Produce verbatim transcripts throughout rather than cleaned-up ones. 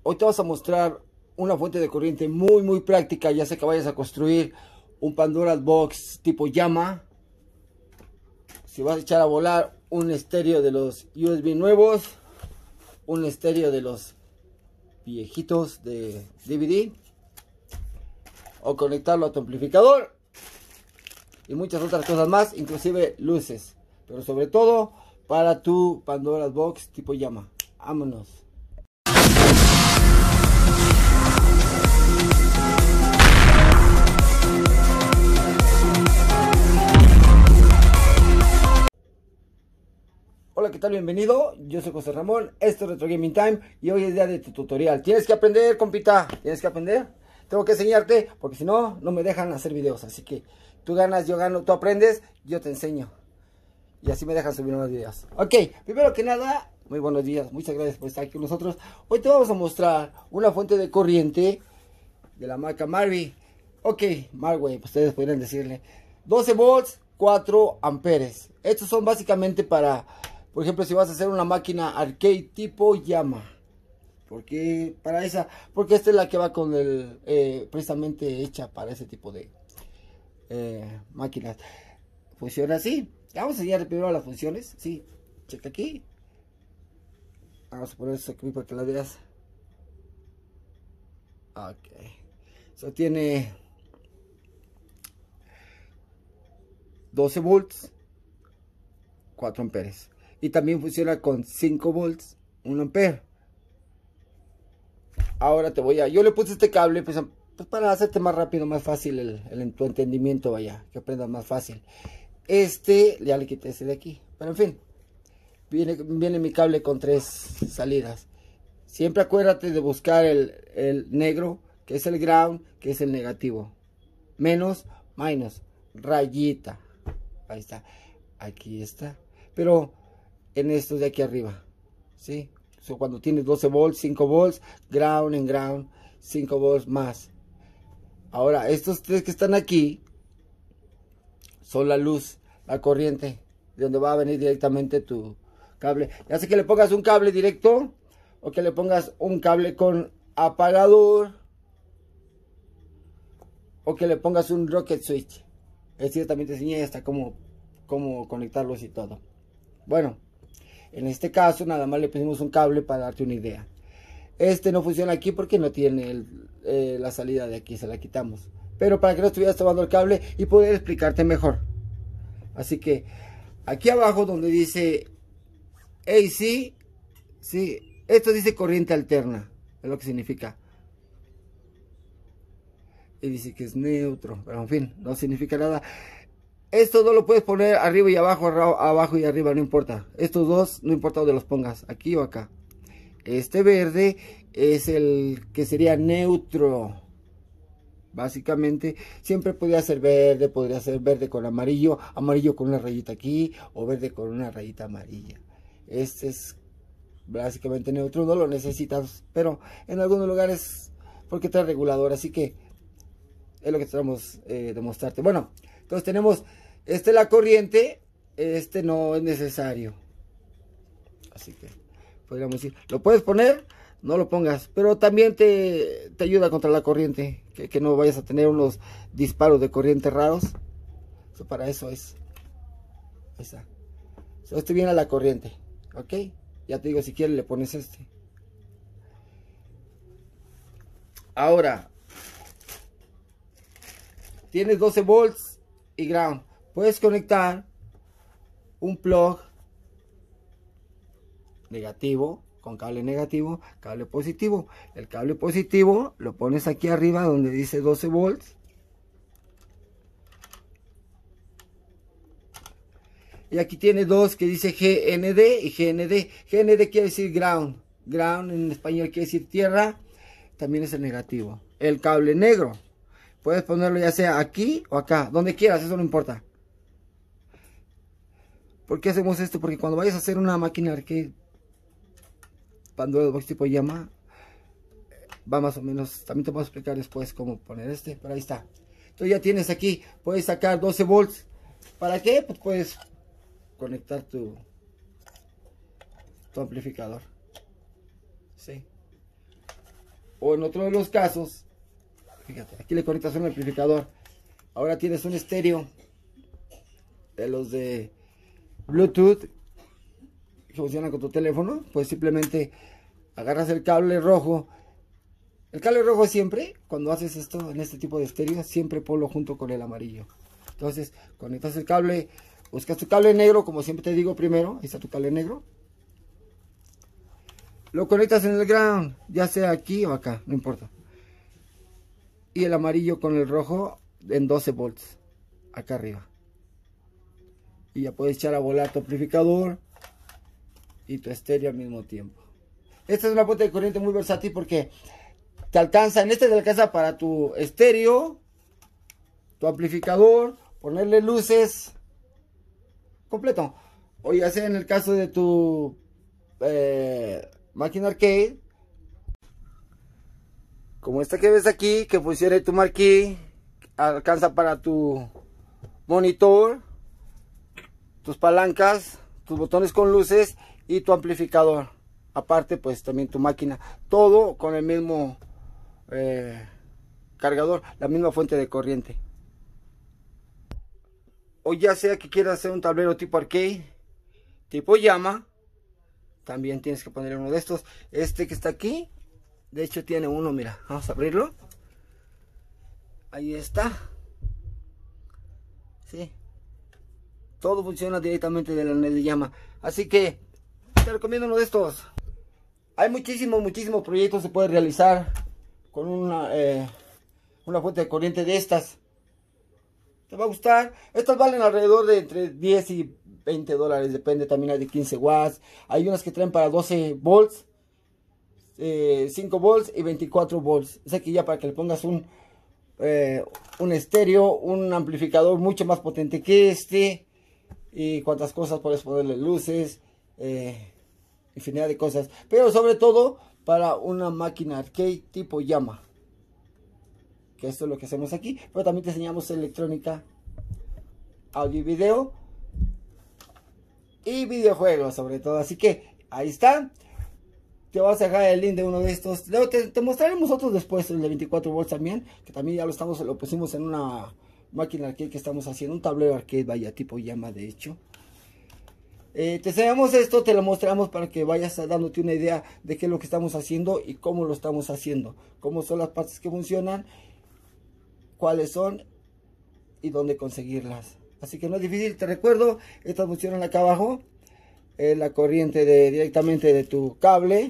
Hoy te vas a mostrar una fuente de corriente muy muy práctica, ya sea que vayas a construir un Pandora's Box tipo llama, si vas a echar a volar un estéreo de los U S B nuevos, un estéreo de los viejitos de D V D, o conectarlo a tu amplificador y muchas otras cosas más, inclusive luces, pero sobre todo para tu Pandora's Box tipo llama. Vámonos. Hola, ¿qué tal? Bienvenido, yo soy José Ramón, esto es Retro Gaming Time y hoy es día de tu tutorial. Tienes que aprender, compita, tienes que aprender. Tengo que enseñarte porque si no, no me dejan hacer videos. Así que tú ganas, yo gano, tú aprendes, yo te enseño. Y así me dejan subir nuevos videos. Ok, primero que nada, muy buenos días, muchas gracias por estar aquí con nosotros. Hoy te vamos a mostrar una fuente de corriente de la marca Marvy. Ok, Marway, ustedes podrían decirle. doce volts, cuatro amperes. Estos son básicamente para... Por ejemplo, si vas a hacer una máquina arcade tipo llama. Porque para esa, porque esta es la que va con el, eh, precisamente hecha para ese tipo de eh, máquinas. Funciona así. Vamos a enseñar primero las funciones. Sí, checa aquí. Vamos a poner esto aquí para que la veas. Ok. Eso tiene doce volts, cuatro amperes. Y también funciona con cinco volts, un ampere. Ahora te voy a... Yo le puse este cable pues, pues para hacerte más rápido, más fácil el, el, tu entendimiento, vaya. Que aprendas más fácil. Este, ya le quité ese de aquí. Pero en fin. Viene, viene mi cable con tres salidas. Siempre acuérdate de buscar el, el negro, que es el ground, que es el negativo. Menos, minus, rayita. Ahí está. Aquí está. Pero... en estos de aquí arriba, ¿sí? So, cuando tienes doce volts, cinco volts, ground en ground, cinco volts más. Ahora, estos tres que están aquí son la luz, la corriente, de donde va a venir directamente tu cable. Ya sea que le pongas un cable directo o que le pongas un cable con apagador o que le pongas un rocket switch. Es decir, también te enseñé hasta cómo, cómo conectarlos y todo. Bueno. En este caso nada más le pusimos un cable para darte una idea. Este no funciona aquí porque no tiene el, eh, la salida de aquí, se la quitamos. Pero para que no estuvieras tomando el cable y poder explicarte mejor. Así que aquí abajo donde dice A C, sí, esto dice corriente alterna, es lo que significa. Y dice que es neutro, pero en fin, no significa nada. Esto no lo puedes poner arriba y abajo, abajo y arriba, no importa. Estos dos, no importa donde los pongas, aquí o acá. Este verde es el que sería neutro. Básicamente, siempre podría ser verde, podría ser verde con amarillo, amarillo con una rayita aquí, o verde con una rayita amarilla. Este es básicamente neutro, no lo necesitas, pero en algunos lugares, porque trae regulador, así que es lo que tratamos eh, de mostrarte. Bueno, entonces tenemos, este la corriente, este no es necesario. Así que podríamos decir, lo puedes poner, no lo pongas, pero también te, te ayuda contra la corriente, que, que no vayas a tener unos disparos de corriente raros. Eso para eso es. Ahí está. So, este viene a la corriente, ok. Ya te digo, si quieres le pones este. Ahora, tienes doce volts y ground. Puedes conectar un plug negativo con cable negativo, cable positivo. El cable positivo lo pones aquí arriba donde dice doce volts. Y aquí tiene dos que dice G N D y G N D. G N D quiere decir ground. Ground en español quiere decir tierra. También es el negativo. El cable negro. Puedes ponerlo ya sea aquí o acá, donde quieras, eso no importa. ¿Por qué hacemos esto? Porque cuando vayas a hacer una máquina arcade Pandora's Box tipo llama, va más o menos, también te puedo explicar después cómo poner este, pero ahí está. Entonces ya tienes aquí, puedes sacar doce volts. ¿Para qué? Pues puedes conectar tu, tu amplificador. Sí. O en otro de los casos, fíjate, aquí le conectas un amplificador. Ahora tienes un estéreo de los de Bluetooth que funcionan con tu teléfono. Pues simplemente agarras el cable rojo. El cable rojo siempre, cuando haces esto en este tipo de estéreo, siempre ponlo junto con el amarillo. Entonces, conectas el cable, buscas tu cable negro, como siempre te digo primero. Ahí está tu cable negro. Lo conectas en el ground, ya sea aquí o acá, no importa. Y el amarillo con el rojo en doce volts, acá arriba. Y ya puedes echar a volar tu amplificador y tu estéreo al mismo tiempo. Esta es una fuente de corriente muy versátil porque te alcanza, en este te alcanza para tu estéreo, tu amplificador, ponerle luces, completo. O ya sea en el caso de tu eh, máquina arcade, como esta que ves aquí, que funcione tu marquee, alcanza para tu monitor, tus palancas, tus botones con luces y tu amplificador. Aparte, pues también tu máquina, todo con el mismo eh, cargador, la misma fuente de corriente. O ya sea que quieras hacer un tablero tipo arcade, tipo llama, también tienes que poner uno de estos. Este que está aquí, de hecho tiene uno, mira, vamos a abrirlo. Ahí está. Sí. Todo funciona directamente del anel de llama. Así que te recomiendo uno de estos. Hay muchísimos, muchísimos proyectos que se puede realizar con una, eh, una fuente de corriente de estas. Te va a gustar. Estas valen alrededor de entre diez y veinte dólares. Depende, también hay de quince watts. Hay unas que traen para doce volts. Eh, cinco volts y veinticuatro volts. Es aquí ya para que le pongas un, eh, un estéreo, un amplificador mucho más potente que este. Y cuántas cosas puedes ponerle luces. Eh, infinidad de cosas. Pero sobre todo para una máquina arcade tipo llama. Que esto es lo que hacemos aquí. Pero también te enseñamos electrónica, audio y video. Y videojuegos sobre todo. Así que ahí está. Te vas a dejar el link de uno de estos. Luego te, te mostraremos otros después. El de veinticuatro volts también. Que también ya lo estamos, lo pusimos en una máquina arcade que estamos haciendo. Un tablero arcade, vaya, tipo llama de hecho. Eh, te enseñamos esto, te lo mostramos para que vayas dándote una idea de qué es lo que estamos haciendo y cómo lo estamos haciendo. Cómo son las partes que funcionan, cuáles son y dónde conseguirlas. Así que no es difícil, te recuerdo, estas funcionan acá abajo. Eh, la corriente de, directamente de tu cable.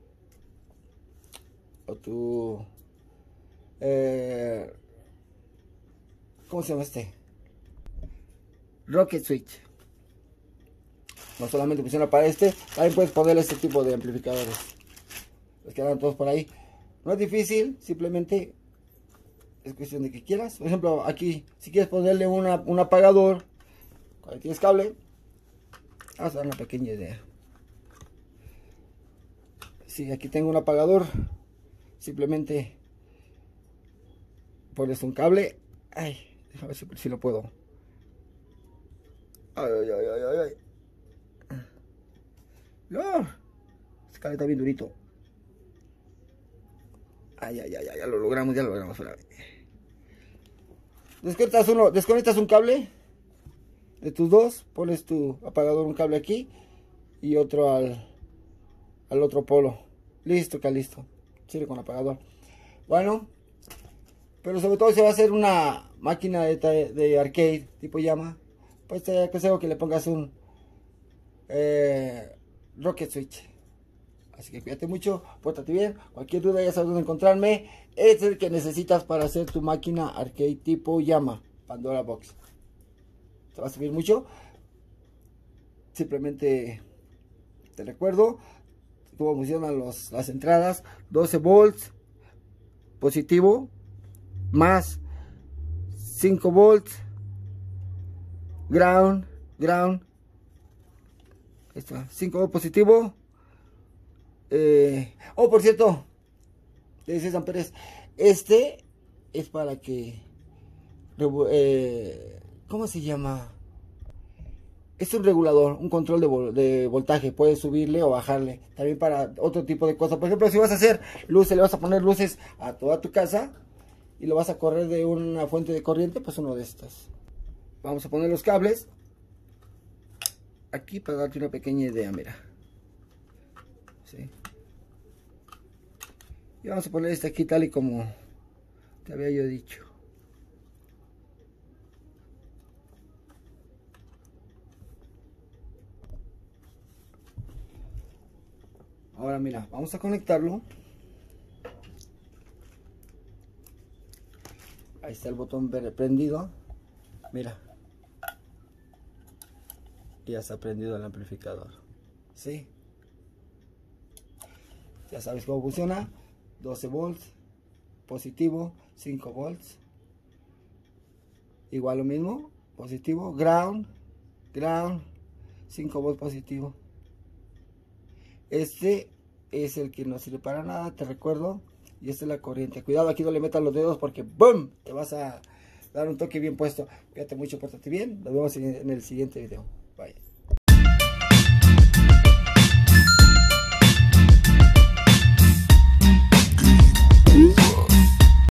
O tu... Eh, ¿Cómo se llama este? Rocket Switch. No solamente funciona para este, también puedes ponerle este tipo de amplificadores. Los quedan todos por ahí. No es difícil, simplemente es cuestión de que quieras. Por ejemplo, aquí, si quieres ponerle una, un apagador, cuando tienes cable, vamos a dar una pequeña idea. Si aquí tengo un apagador, simplemente pones un cable. Ay, déjame ver si, si lo puedo. Ay, ay, ay, ay, ay. No, este cable está bien durito. Ay, ay, ay, ay, ya lo logramos, ya lo logramos. Desconectas uno, desconectas un cable de tus dos, pones tu apagador, un cable aquí y otro al, al otro polo. Listo, que listo. Sirve con apagador. Bueno, pero sobre todo si va a ser una máquina de, de arcade tipo llama, pues te aconsejo que le pongas un eh, Rocket Switch. Así que cuídate mucho, pórtate bien. Cualquier duda ya sabes dónde encontrarme. Es el que necesitas para hacer tu máquina arcade tipo llama, Pandora Box. Te va a servir mucho. Simplemente te recuerdo cómo funcionan los, las entradas. doce volts positivo más cinco volts ground, ground. Ahí está, cinco volts positivo. Eh, oh, por cierto, dice amperes, este es para que, eh, ¿cómo se llama? Es un regulador, un control de, vol de voltaje. Puedes subirle o bajarle. También para otro tipo de cosas. Por ejemplo, si vas a hacer luces, le vas a poner luces a toda tu casa y lo vas a correr de una fuente de corriente, pues uno de estos. Vamos a poner los cables aquí para darte una pequeña idea, mira. ¿Sí? Y vamos a poner este aquí tal y como te había yo dicho. Ahora mira, vamos a conectarlo. Ahí está el botón prendido. Mira. Ya está prendido el amplificador. ¿Sí? Ya sabes cómo funciona. doce volts. Positivo. cinco volts. Igual lo mismo. Positivo. Ground. Ground. cinco volts positivo. Este es el que no sirve para nada, te recuerdo. Y esta es la corriente. Cuidado, aquí no le metas los dedos porque ¡boom! Te vas a dar un toque bien puesto. Cuídate mucho, pórtate bien. Nos vemos en el siguiente video.